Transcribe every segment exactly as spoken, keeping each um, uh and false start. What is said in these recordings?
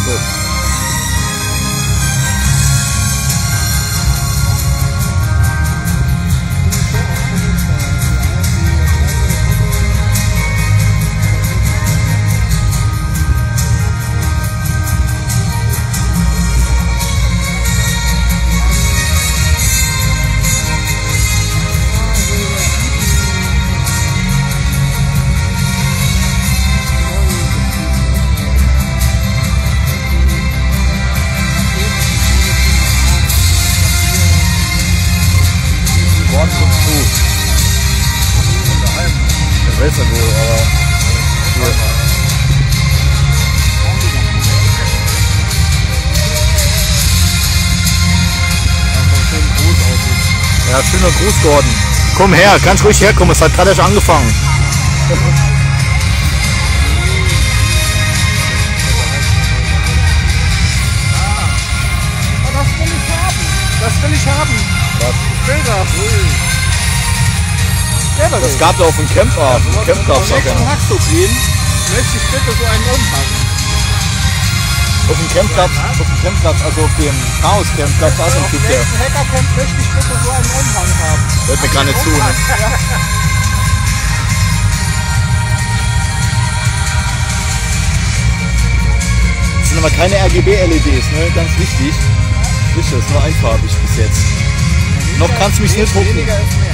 So. Ich weiß nicht wo, aber hier. Ja, schöner Gruß, Gordon. Komm her, ganz ruhig herkommen, es hat gerade erst angefangen. Oh, das will ich haben. Das will ich haben. Was? Ich will das. Das gab es auf dem Camper. Auf dem Camp gab es auch gerne. gehen, möchte ich bitte so einen Umhang. Auf dem Campplatz, auf dem Campplatz, also auf dem Chaos-Campplatz, da ist ein Typ, der. Auf dem Hackercamp möchte ich bitte so einen Umhang haben. Hört mir gar nicht zu, ne? Ja. Das sind aber keine R G B-L E Ds, ne? Ganz wichtig. Sicher, ist nur einfarbig bis jetzt. Noch kannst du mich nicht drucken. Weniger ist mehr.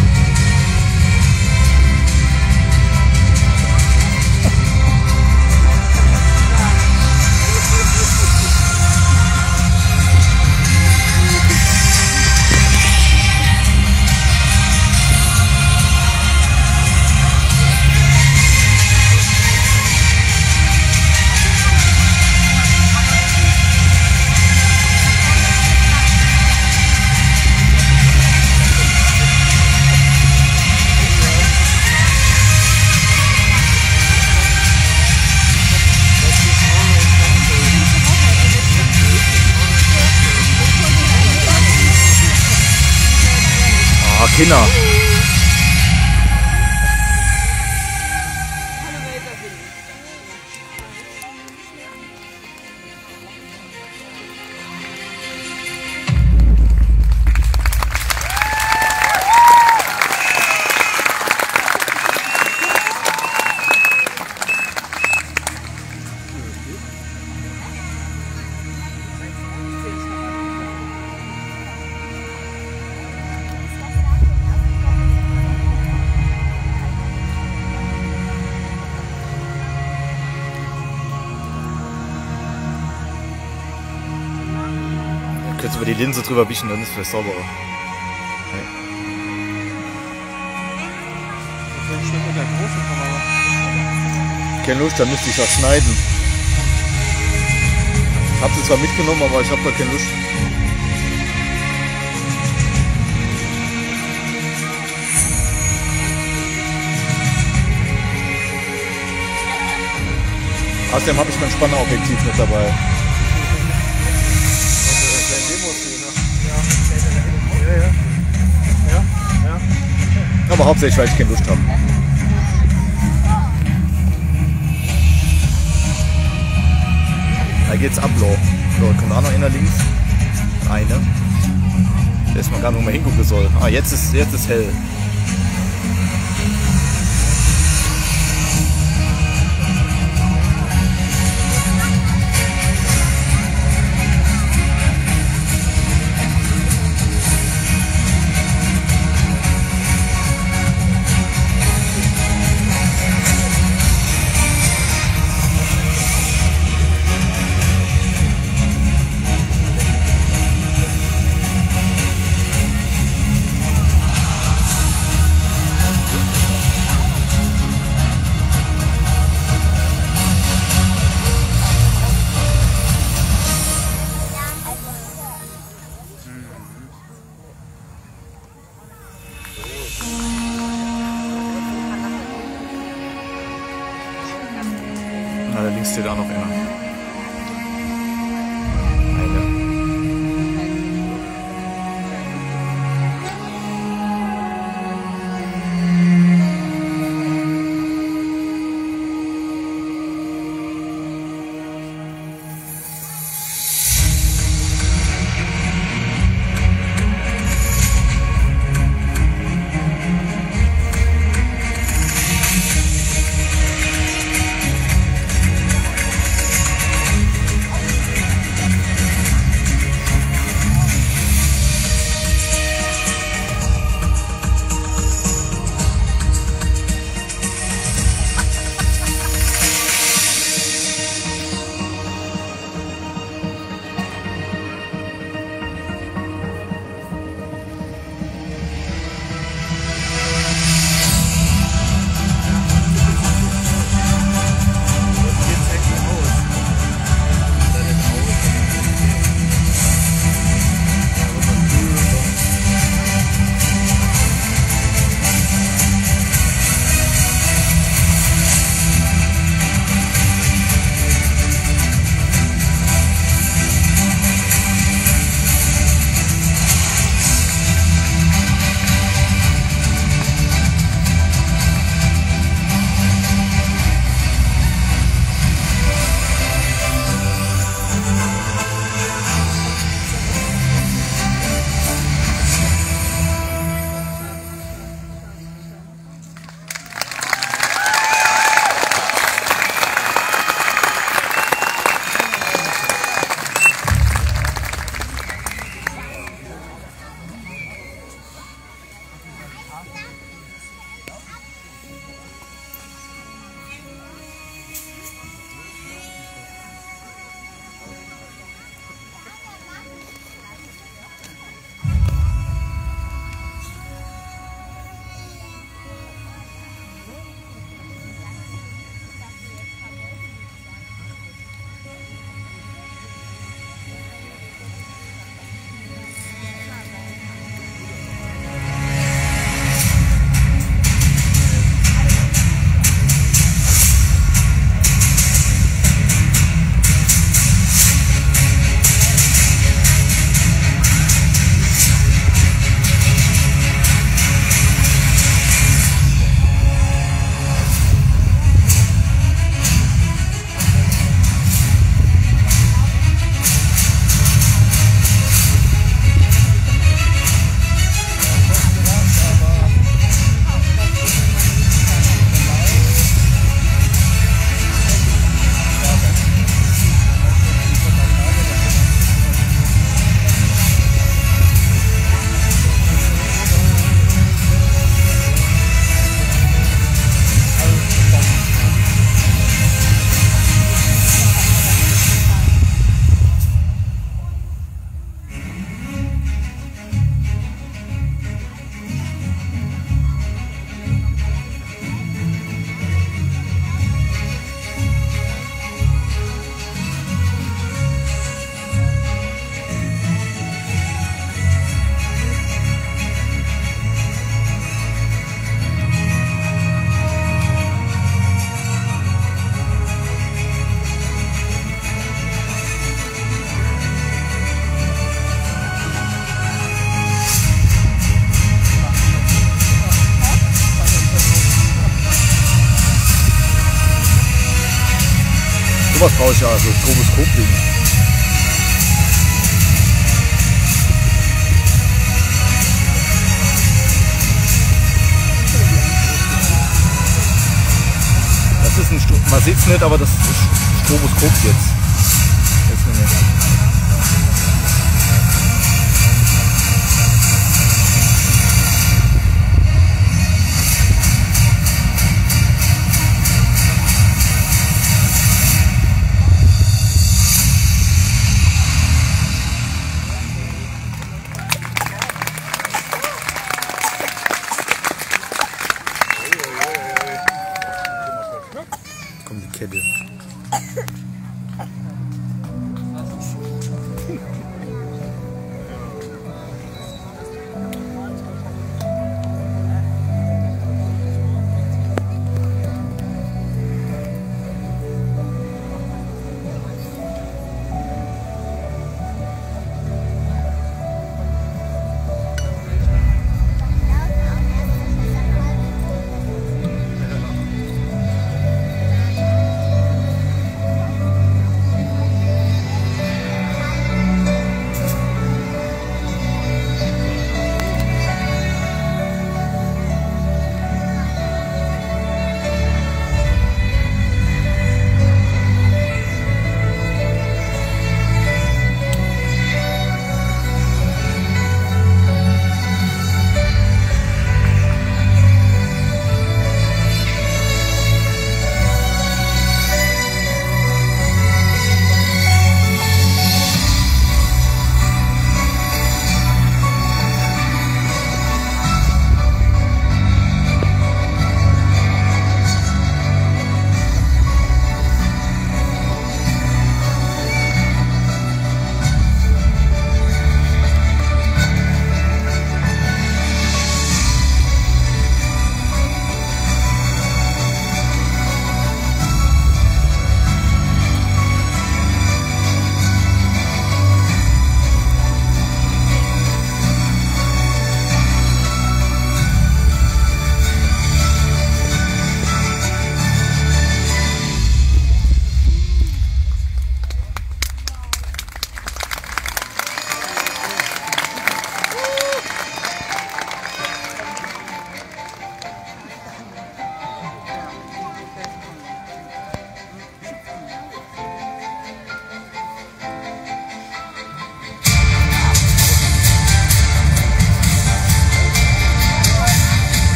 Ah, Kinder. Könntest du über die Linse drüber wischen, dann ist es vielleicht sauberer. Nee. Keine Lust, dann müsste ich das schneiden. Ich habe sie zwar mitgenommen, aber ich habe da keine Lust. Außerdem habe ich mein Spannerobjektiv mit dabei. Aber hauptsächlich, weil ich keine Lust habe. Da geht's ab, Lo. So, kommt auch noch einer links. Eine. Da ist man gar nicht mehr hingucken soll. Ah, jetzt ist, jetzt ist hell. Na, da links steht auch noch einer. Eine. Sowas brauche ich ja, so Stroboskop-Ding. Das ist ein Stro man sieht es nicht, aber das ist Stroboskop jetzt. Jetzt nicht mehr. Kommt die Kette.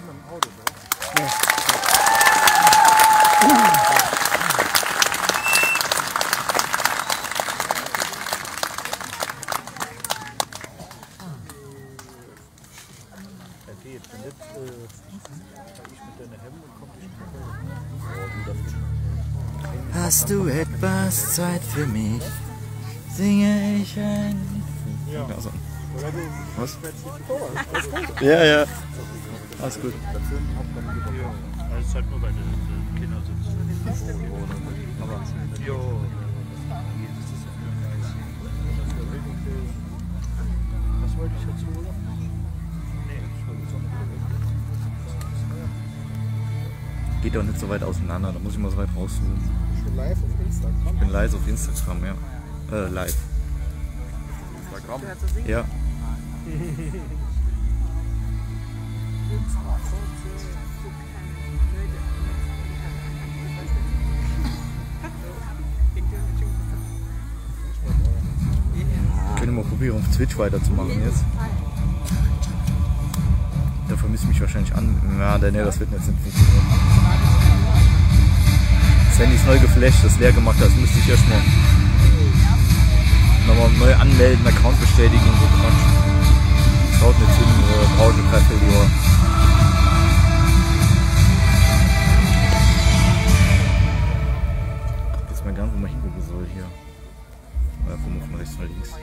mit dem Auto, oder? Ja. Er geht, wenn nicht, äh, ich mit deiner Hemd und kommt nicht mehr. Hast du etwas Zeit für mich? Singe ich ein. Ja. Also. Oder du, Was? Oh, alles gut. Ja, ja. Alles gut. Ja, es ist halt nur bei den Kindern sitzen. Aber, jo. Was wollte ich jetzt holen? Nee, ich wollte jetzt auch noch Geht doch nicht so weit auseinander, da muss ich mal so weit rauszoomen. Ich bin live auf Instagram. Ich bin live auf Instagram, ja. Äh, live. Instagram? Ja. Können wir mal probieren, auf Twitch weiterzumachen jetzt. Da vermisst mich wahrscheinlich an. Ja, ne, das wird jetzt nicht funktionieren. Das Handy ist neu geflasht, das leer gemacht, das müsste ich erstmal nochmal neu anmelden, Account bestätigen und so Quatsch. Schaut nicht hin, äh, braucht eine Dreivierteljahr. Ich weiß mal gar nicht, wo man hingucken soll hier. Ja, gucken wir von rechts nach links.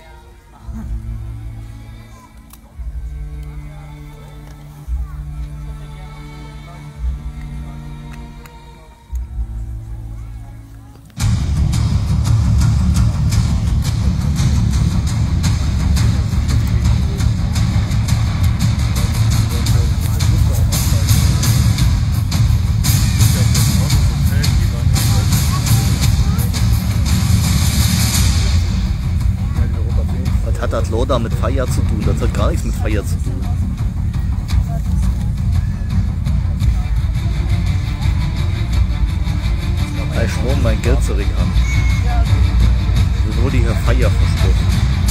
Hat das Loda mit Feier zu tun? Das hat gar nichts mit Feier zu tun. Ich schwor mein Geld zurück an. So wurde hier Feier versprochen.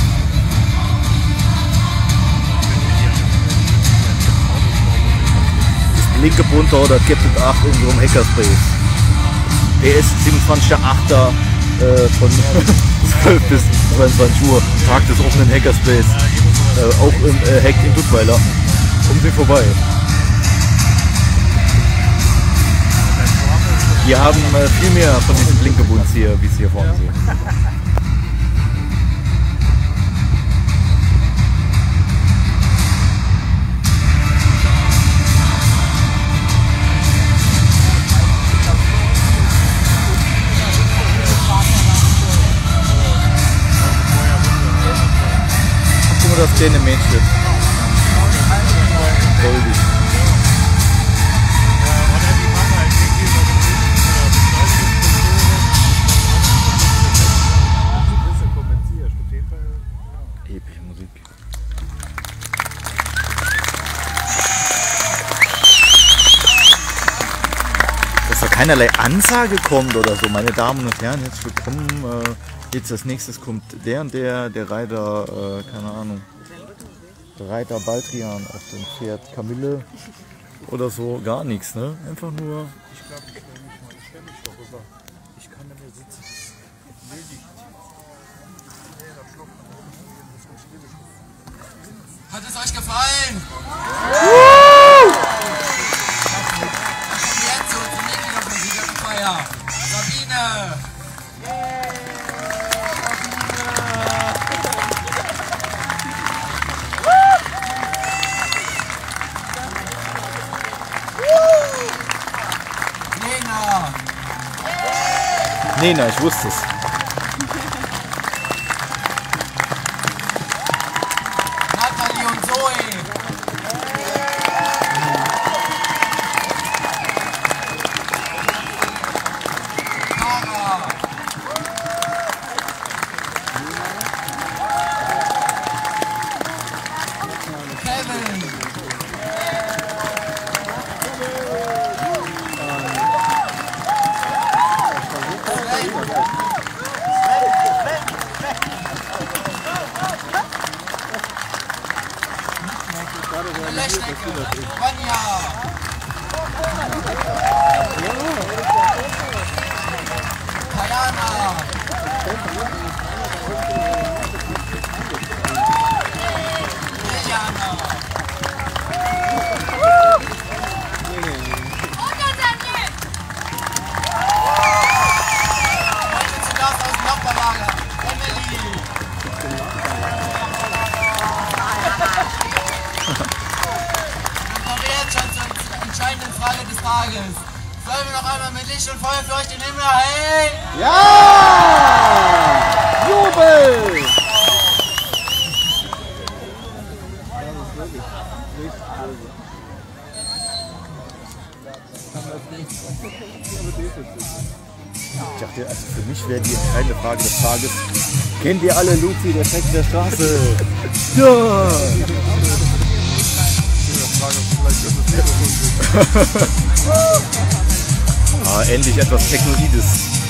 Das linke Bunter, das gibt es acht in so einem Hackerspace. Der ist siebenundzwanzigster achter äh, von zwölf bis zweiundzwanzig Uhr, Tag des offenen Hackerspace, äh, auch im äh, Hack in Duttweiler. Kommen Sie vorbei. Wir haben äh, viel mehr von diesen Blinkebunds hier, wie Sie hier vorne sehen. Das kleine Mädchen. Goldig. Epische Musik. Dass da keinerlei Ansage kommt oder so, meine Damen und Herren, jetzt willkommen. Äh, Jetzt als nächstes kommt der und der, der Reiter, äh, keine Ahnung, der Reiter Baldrian auf dem Pferd Kamille oder so, gar nichts, ne? Einfach nur. Ich glaube, ich stelle mich mal, ich stelle mich doch rüber. Ich kann da mehr sitzen. Will nicht. Nee, das schluckt man. Hat es euch gefallen? Jetzt so zum nächsten auf der Siegerfeier. Sabine! Nena, ich wusste es. Nathalie und Zoe. Mara. Kevin. Frage des Tages. Sollen wir noch einmal mit Licht und Feuer für euch den Himmel erhellen? Ja! Jubel! Ich dachte, also für mich wäre die entscheidende Frage des Tages: Kennt ihr alle Luzi, der Text der Straße? Ja! Ah, endlich etwas Technoides.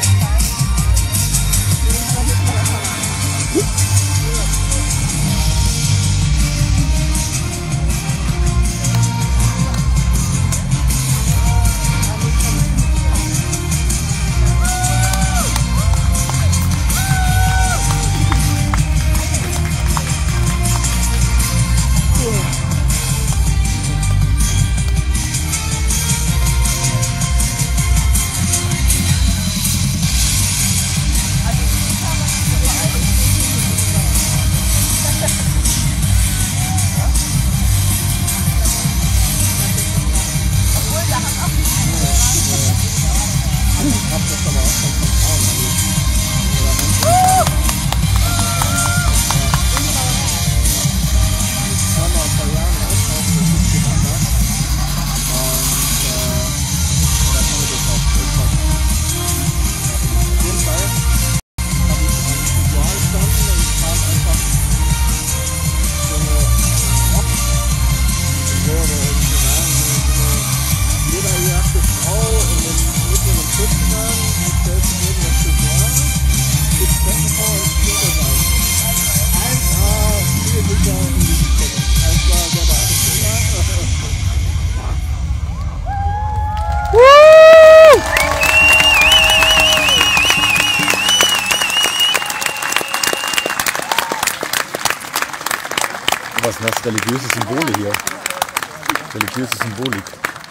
Was sind das? Religiöse Symbole hier. Religiöse Symbolik.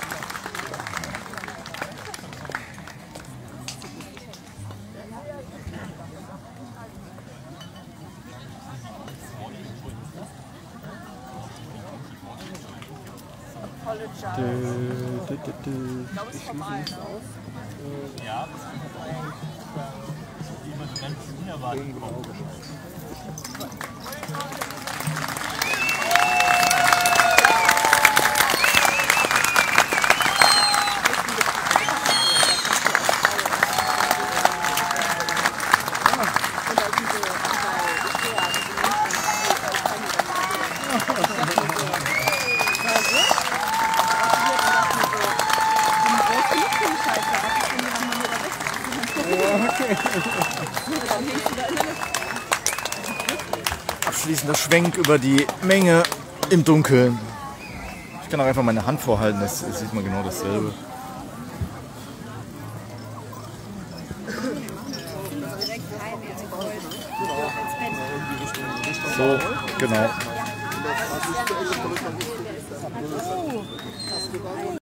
Ja, das ist eigentlich die man ganz unerwartet kommt. Abschließender Schwenk über die Menge im Dunkeln. Ich kann auch einfach meine Hand vorhalten, das sieht man genau dasselbe. So, genau.